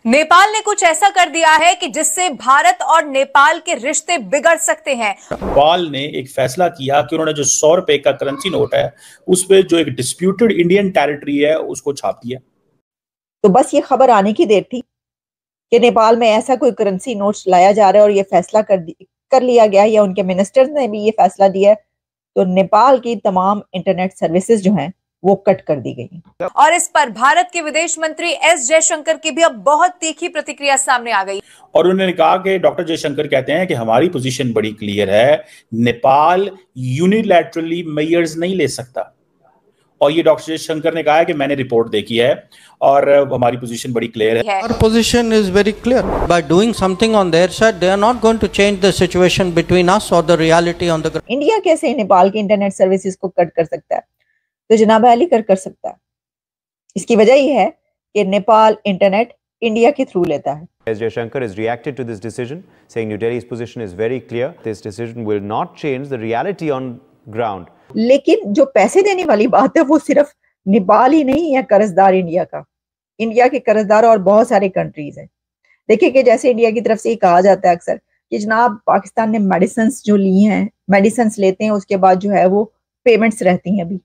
नेपाल ने कुछ ऐसा कर दिया है कि जिससे भारत और नेपाल के रिश्ते बिगड़ सकते हैं। नेपाल ने एक फैसला किया कि उन्होंने जो 100 रुपए का करेंसी नोट है उस पे जो एक डिस्प्यूटेड इंडियन टेरिटरी है उसको छाप दिया। तो बस ये खबर आने की देर थी कि नेपाल में ऐसा कोई करेंसी नोट्स लाया जा रहा है और ये फैसला कर लिया गया, या उनके मिनिस्टर्स ने भी ये फैसला दिया है। तो नेपाल की तमाम इंटरनेट सर्विसेज जो हैं वो कट कर दी गई। और इस पर भारत के विदेश मंत्री एस जयशंकर की भी अब बहुत तीखी प्रतिक्रिया सामने आ गई। और उन्होंने कहा कि डॉक्टर जयशंकर कहते हैं कि हमारी पोजीशन बड़ी क्लियर है, नेपाल यूनिलैटरली मेजर्स नहीं ले सकता। और ये डॉक्टर जयशंकर ने कहा है कि मैंने रिपोर्ट देखी है और हमारी पोजीशन बड़ी क्लियर है। Our position is very clear. By doing something on their side, they are not going to change the situation between us or the reality on the ground. India कैसे नेपाल की internet services को cut कर सकता है? तो जनाब अली कर सकता है। इसकी वजह यह है कि नेपाल इंटरनेट इंडिया के थ्रू लेता है। S. Jaishankar has reacted to this decision, saying New Delhi's position is very clear. This decision will not change the reality on ground. लेकिन जो पैसे देने वाली बात है वो सिर्फ नेपाल ही नहीं है कर्जदार इंडिया के कर्जदार और बहुत सारे कंट्रीज हैं। देखिए कि जैसे इंडिया की तरफ से ये कहा जाता है अक्सर कि जनाब पाकिस्तान ने मेडिसिन जो ली हैं, मेडिसिन लेते हैं, उसके बाद जो है वो पेमेंट्स रहती हैं। अभी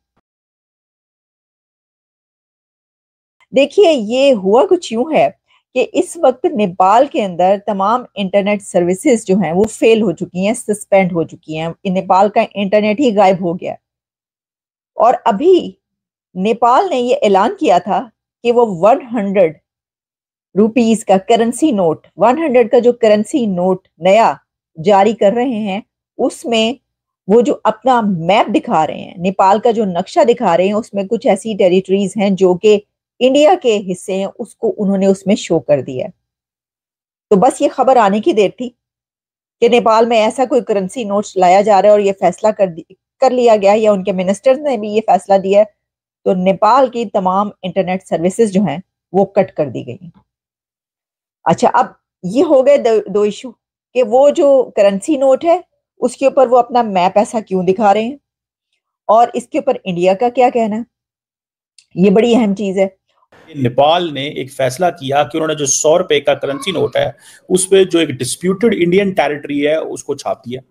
देखिए ये हुआ कुछ यूं है कि इस वक्त नेपाल के अंदर तमाम इंटरनेट सर्विसेज जो हैं वो फेल हो चुकी हैं, सस्पेंड हो चुकी हैं। नेपाल का इंटरनेट ही गायब हो गया। और अभी नेपाल ने ये ऐलान किया था कि वो 100 रुपीस का करेंसी नोट, 100 का जो करेंसी नोट नया जारी कर रहे हैं, उसमें वो जो अपना मैप दिखा रहे हैं, नेपाल का जो नक्शा दिखा रहे हैं, उसमें कुछ ऐसी टेरिटरीज हैं जो कि इंडिया के हिस्से हैं, उसको उन्होंने उसमें शो कर दिया। तो बस ये खबर आने की देर थी कि नेपाल में ऐसा कोई करेंसी नोट्स लाया जा रहा है और ये फैसला कर लिया गया, या उनके मिनिस्टर्स ने भी ये फैसला दिया है। तो नेपाल की तमाम इंटरनेट सर्विसेज जो हैं वो कट कर दी गई। अच्छा, अब ये हो गए दो इशू कि वो जो करेंसी नोट है उसके ऊपर वो अपना मैप ऐसा क्यों दिखा रहे हैं, और इसके ऊपर इंडिया का क्या कहना है। ये बड़ी अहम चीज है। नेपाल ने एक फैसला किया कि उन्होंने जो 100 रुपए का करेंसी नोट है उस पे जो एक डिस्प्यूटेड इंडियन टेरिटरी है उसको छाप दिया।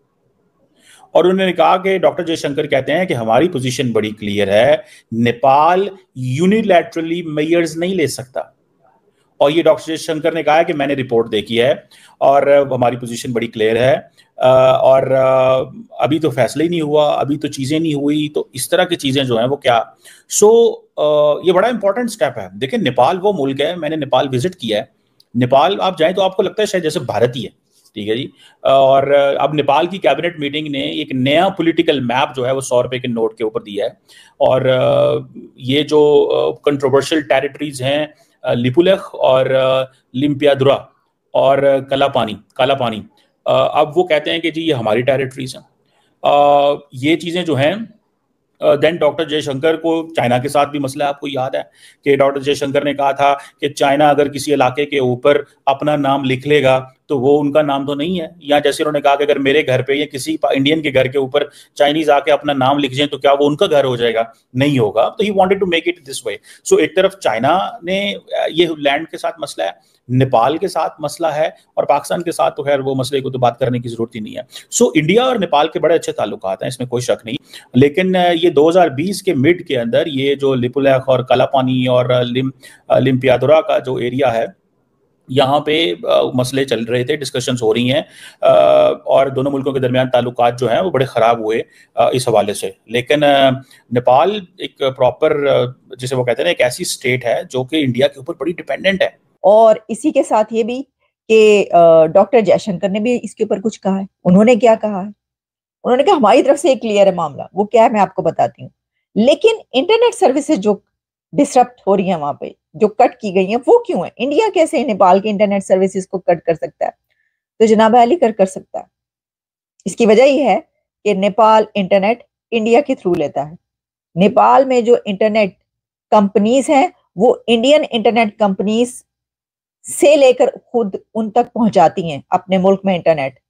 और उन्होंने कहा कि डॉक्टर जयशंकर कहते हैं कि हमारी पोजीशन बड़ी क्लियर है, नेपाल यूनिलैटरली मेजर्स नहीं ले सकता। और ये डॉक्टर जयशंकर ने कहा है कि मैंने रिपोर्ट देखी है और हमारी पोजीशन बड़ी क्लियर है। और अभी तो फैसला ही नहीं हुआ, अभी तो चीजें नहीं हुई, तो इस तरह की चीजें जो हैं वो क्या। ये बड़ा इंपॉर्टेंट स्टेप है। देखिए नेपाल वो मुल्क है, मैंने नेपाल विजिट किया है। नेपाल आप जाएं तो आपको लगता है शायद जैसे भारत ही है, ठीक है जी। और अब नेपाल की कैबिनेट मीटिंग ने एक नया पॉलिटिकल मैप जो है वो 100 रुपए के नोट के ऊपर दिया है। और ये जो कंट्रोवर्शियल टेरिटरीज हैं, लिपुलेख और लिम्पियादुरा और काला पानी, अब वो कहते हैं कि जी ये हमारी टेरिटरीज हैं। ये चीज़ें जो हैं, देन डॉक्टर जयशंकर को चाइना के साथ भी मसला है। आपको याद है कि डॉक्टर जयशंकर ने कहा था कि चाइना अगर किसी इलाके के ऊपर अपना नाम लिख लेगा तो वो उनका नाम तो नहीं है। या जैसे उन्होंने कहा कि अगर मेरे घर पे या किसी इंडियन के घर के ऊपर चाइनीज आके अपना नाम लिख जाए तो क्या वो उनका घर हो जाएगा? नहीं होगा। तो he wanted to make it this way. So एक तरफ चाइना ने ये लैंड के साथ मसला है, नेपाल के साथ मसला है, और पाकिस्तान के साथ तो खैर वो मसले को तो बात करने की जरूरत ही नहीं है। सो इंडिया और नेपाल के बड़े अच्छे ताल्लुकात हैं, इसमें कोई शक नहीं। लेकिन ये 2020 के मिड के अंदर ये जो लिपुलेख और कालापानी और लिम्पियादुरा का जो एरिया है, यहाँ पे मसले चल रहे थे, डिस्कशंस हो रही हैं, और दोनों मुल्कों के दरमियान ताल्लुकात जो हैं वो बड़े ख़राब हुए इस हवाले से। लेकिन नेपाल एक प्रॉपर, जिसे वो कहते हैं, एक ऐसी स्टेट है जो कि इंडिया के ऊपर बड़ी डिपेंडेंट है। और इसी के साथ ये भी कि डॉक्टर जयशंकर ने भी इसके ऊपर कुछ कहा है। उन्होंने क्या कहा है? उन्होंने कहा हमारी तरफ से एक क्लियर है मामला। वो क्या है मैं आपको बताती हूँ। लेकिन इंटरनेट सर्विसेज जो डिसरप्ट हो रही है वहां पे, जो कट की गई हैं, वो क्यों है? इंडिया कैसे नेपाल की इंटरनेट सर्विसेज को कट कर सकता है? तो जनाब अली कर सकता है। इसकी वजह यह है कि नेपाल इंटरनेट इंडिया के थ्रू लेता है। नेपाल में जो इंटरनेट कंपनीज हैं वो इंडियन इंटरनेट कंपनीज से लेकर खुद उन तक पहुंचाती हैं अपने मुल्क में इंटरनेट।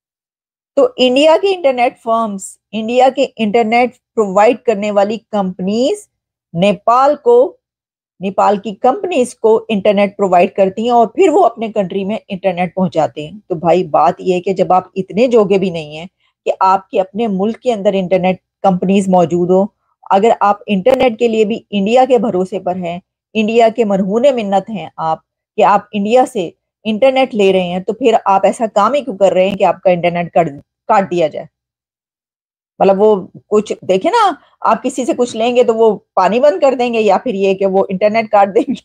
तो इंडिया के इंटरनेट फर्म्स, इंडिया के इंटरनेट प्रोवाइड करने वाली कंपनीज नेपाल को नेपाल की कंपनीज को इंटरनेट प्रोवाइड करती हैं और फिर वो अपने कंट्री में इंटरनेट पहुंचाते हैं। तो भाई बात यह है कि जब आप इतने जोगे भी नहीं हैं कि आपके अपने मुल्क के अंदर इंटरनेट कंपनीज मौजूद हो, अगर आप इंटरनेट के लिए भी इंडिया के भरोसे पर हैं, इंडिया के मरहूने मिन्नत हैं आप, कि आप इंडिया से इंटरनेट ले रहे हैं, तो फिर आप ऐसा काम ही क्यों कर रहे हैं कि आपका इंटरनेट काट दिया जाए। मतलब वो कुछ देखे ना, आप किसी से कुछ लेंगे तो वो पानी बंद कर देंगे या फिर ये कि वो इंटरनेट काट देंगे।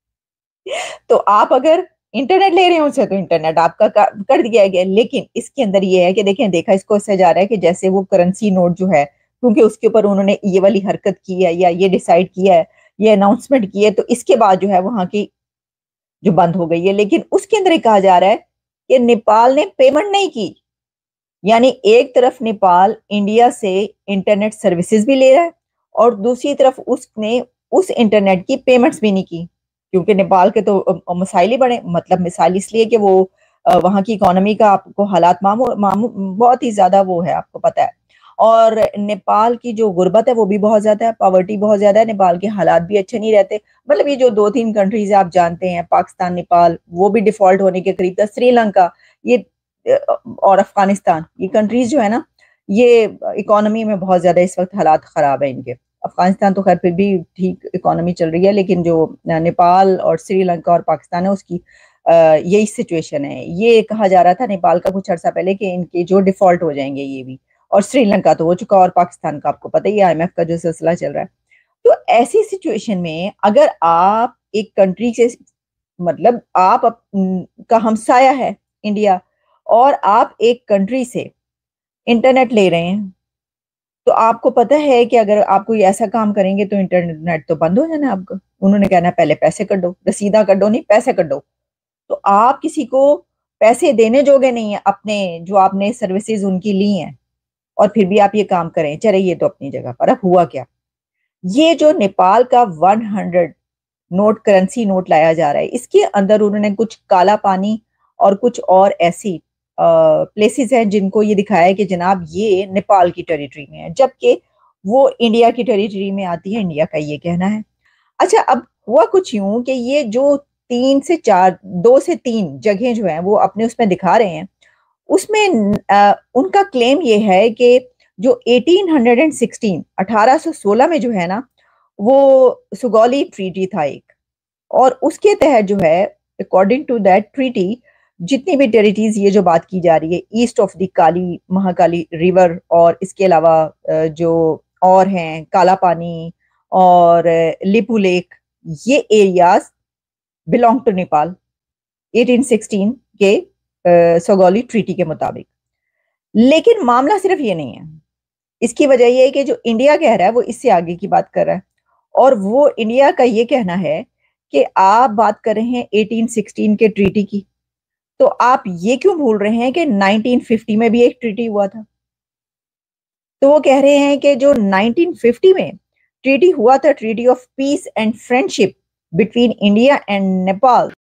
तो आप अगर इंटरनेट ले रहे हैं उनसे तो इंटरनेट आपका कर दिया गया। लेकिन इसके अंदर ये है कि देखें, देखा इसको इससे जा रहा है कि जैसे वो करेंसी नोट जो है, क्योंकि उसके ऊपर उन्होंने ये वाली हरकत की है या ये डिसाइड किया है, ये अनाउंसमेंट की है, तो इसके बाद जो है वहां की जो बंद हो गई है। लेकिन उसके अंदर कहा जा रहा है कि नेपाल ने पेमेंट नहीं की, यानी एक तरफ नेपाल इंडिया से इंटरनेट सर्विसेज भी ले रहा है और दूसरी तरफ उसने उस इंटरनेट की पेमेंट्स भी नहीं की, क्योंकि नेपाल के तो मसाइल ही बड़े, मतलब मिसाल इसलिए कि वो वहां की इकोनॉमी का आपको हालात बहुत ही ज्यादा वो है, आपको पता है। और नेपाल की जो गुर्बत है वो भी बहुत ज्यादा है, पॉवर्टी बहुत ज्यादा है, नेपाल के हालात भी अच्छे नहीं रहते। मतलब ये जो 2-3 कंट्रीज आप जानते हैं, पाकिस्तान, नेपाल, वो भी डिफॉल्ट होने के करीब था, श्रीलंका ये और अफगानिस्तान, ये कंट्रीज जो है ना, ये इकोनॉमी में बहुत ज्यादा इस वक्त हालात खराब है इनके। अफगानिस्तान तो खैर फिर भी ठीक इकोनॉमी चल रही है, लेकिन जो नेपाल और श्रीलंका और पाकिस्तान है उसकी यही सिचुएशन है। ये कहा जा रहा था नेपाल का कुछ अर्सा पहले कि इनके जो डिफॉल्ट हो जाएंगे ये भी, और श्रीलंका तो हो चुका, और पाकिस्तान का आपको पता ही है IMF का जो सिलसिला चल रहा है। तो ऐसी सिचुएशन में अगर आप एक कंट्री से, मतलब आप का हमसाया है इंडिया, और आप एक कंट्री से इंटरनेट ले रहे हैं, तो आपको पता है कि अगर आप कोई ऐसा काम करेंगे तो इंटरनेट तो बंद हो जाना आपका। उन्होंने कहना पहले पैसे कटो, रसीदा कटो नहीं, पैसे कटो। तो आप किसी को पैसे देने जोगे नहीं है अपने, जो आपने सर्विसेज उनकी ली हैं, और फिर भी आप ये काम करें। चले ये तो अपनी जगह पर। अब हुआ क्या, ये जो नेपाल का 100 नोट, करेंसी नोट लाया जा रहा है, इसके अंदर उन्होंने कुछ काला पानी और कुछ और ऐसी प्लेसेस हैं जिनको ये दिखाया है कि जनाब ये नेपाल की टेरिटरी में है, जबकि वो इंडिया की टेरिटरी में आती है, इंडिया का ये कहना है। अच्छा, अब हुआ कुछ यूं कि ये जो 3 से 4, 2 से 3 जगह जो है वो अपने उसमें दिखा रहे हैं, उसमें उनका क्लेम ये है कि जो 1816 में जो है ना, वो सुगौली ट्रीटी था एक, और उसके तहत जो है अकॉर्डिंग टू दैट ट्रीटी जितनी भी टेरिटरीज, ये जो बात की जा रही है east of the Kali Mahakali river, और इसके अलावा जो और हैं काला पानी और लिपू लेक, ये एरियाज बिलोंग टू नेपाल 1816 के सोगौली ट्रीटी के मुताबिक। लेकिन मामला सिर्फ ये नहीं है, इसकी वजह यह है कि जो इंडिया कह रहा है वो इससे आगे की बात कर रहा है, और वो इंडिया का ये कहना है कि आप बात कर रहे हैं 1816 के ट्रीटी की, तो आप ये क्यों भूल रहे हैं कि 1950 में भी एक ट्रीटी हुआ था। तो वो कह रहे हैं कि जो 1950 में ट्रीटी हुआ था, treaty of peace and friendship between India and Nepal,